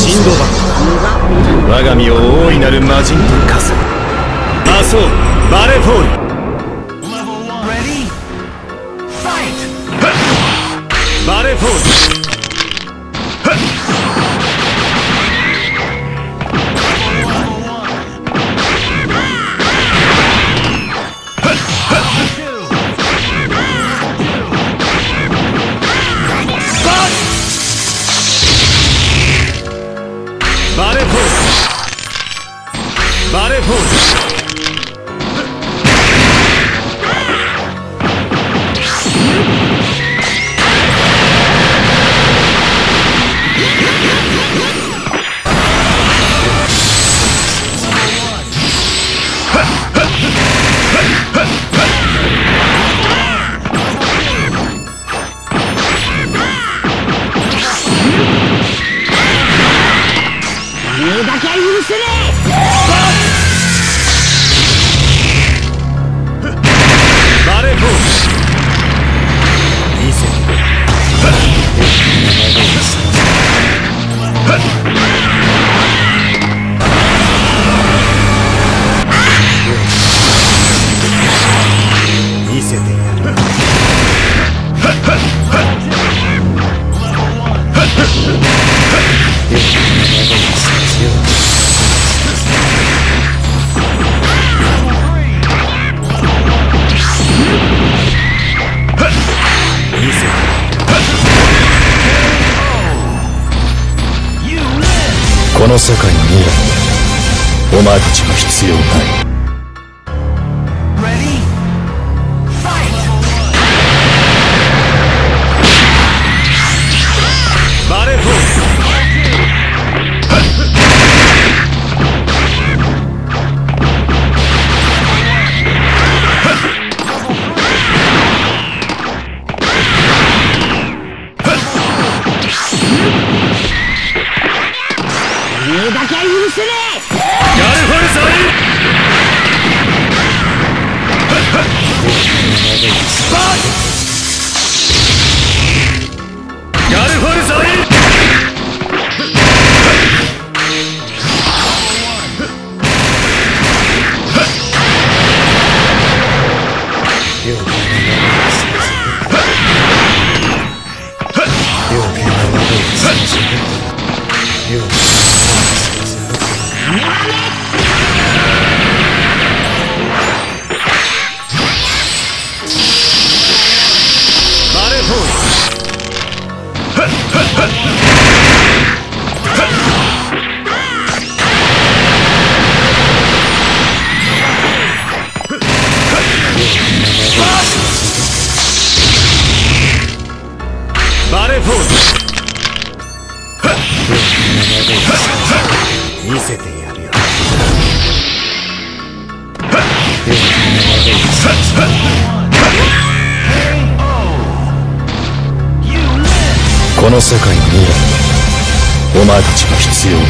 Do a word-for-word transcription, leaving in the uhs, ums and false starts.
シンドバッド、我が身を大いなる魔人と化す魔装バレフォール。バレフォール。バレフォール。バレフォール。 だけは許せねえ。 バレフォール。見せて見せてやる。この世界の未来にお前たちは必要ない。バレフォール。 だけは許せねえ。 ガルフォルザイバッガルフォルザイバレフォール。見せてやるよ。この世界の未来にお前たちは必要ない。